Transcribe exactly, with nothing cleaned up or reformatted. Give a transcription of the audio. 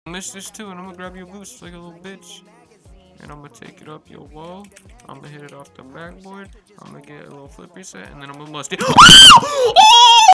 Miss this too, and I'm gonna grab your boost like a little bitch. And I'm gonna take it up your wall. I'm gonna hit it off the backboard. I'm gonna get a little flip reset, and then I'm gonna must it.